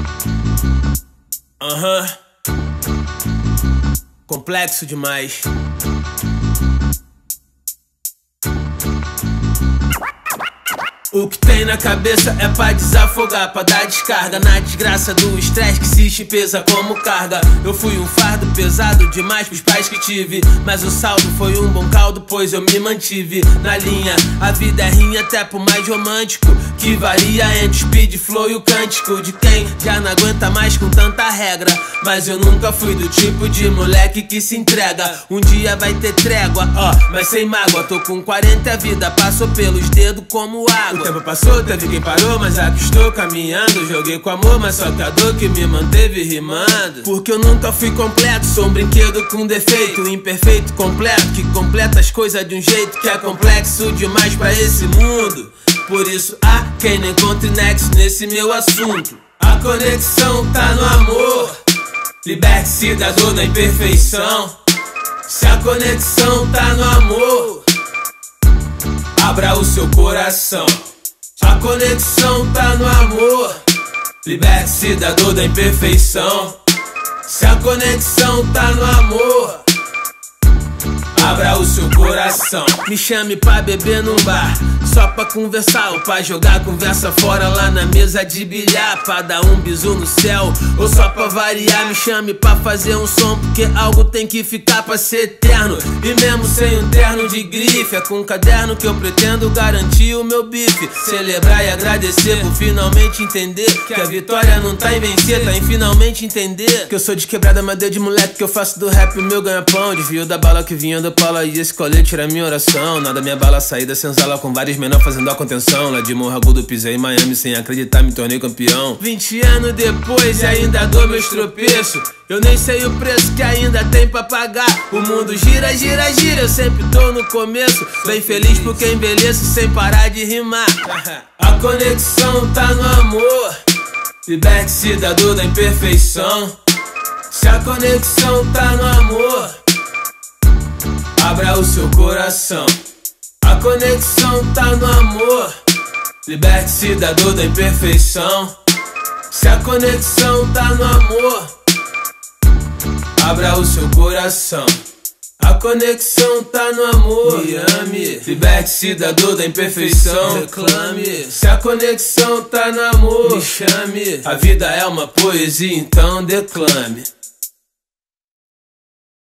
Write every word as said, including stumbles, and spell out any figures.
Aham. Complexo demais. O que tem na cabeça é pra desafogar, pra dar descarga na desgraça do estresse que se pesa como carga. Eu fui um fardo pesado demais pros pais que tive, mas o saldo foi um bom caldo, pois eu me mantive na linha. A vida é rinha até pro mais romântico, que varia entre o speed, flow e o cântico de quem já não aguenta mais com tanta regra. Mas eu nunca fui do tipo de moleque que se entrega. Um dia vai ter trégua, ó, mas sem mágoa. Tô com quarenta e a vida passou pelos dedos como água. O tempo passou, teve quem parou, mas aqui estou caminhando. Joguei com amor, mas só que a dor que me manteve rimando. Porque eu nunca fui completo, sou um brinquedo com defeito, imperfeito, completo, que completa as coisas de um jeito que é complexo demais pra esse mundo. Por isso há quem não encontre nexo nesse meu assunto. A conexão tá no amor, liberte-se da dor da imperfeição. Se a conexão tá no amor, abra o seu coração. A conexão tá no amor, liberte-se da dor da imperfeição. Se a conexão tá no amor, abra o seu coração. Me chame pra beber num bar, só pra conversar, ou pra jogar conversa fora lá na mesa de bilhar, pra dar um bisu no céu, ou só pra variar. Me chame pra fazer um som, porque algo tem que ficar pra ser eterno. E mesmo sem um terno de grife, é com um caderno que eu pretendo garantir o meu bife. Celebrar e agradecer por finalmente entender que a vitória não tá em vencer, tá em finalmente entender que eu sou de quebrada, mas deu de moleque, que eu faço do rap o meu ganha-pão. Desvio da bala que vinha do Paula e esse colete era minha oração. Nada minha bala saída senzala com vários menor fazendo a contenção. Lá de Morro Agudo pisei em Miami sem acreditar, me tornei campeão. Vinte anos depois e ainda dou meus tropeços. Eu nem sei o preço que ainda tem pra pagar. O mundo gira, gira, gira, eu sempre tô no começo. Bem feliz porque envelheço sem parar de rimar. A conexão tá no amor, liberte-se da dor da imperfeição. Se a conexão tá no amor, abra o seu coração. A conexão tá no amor, liberte-se da dor da imperfeição. Se a conexão tá no amor, abra o seu coração. A conexão tá no amor, me ame, liberte-se da dor da imperfeição, reclame. Se a conexão tá no amor, me chame. A vida é uma poesia, então declame.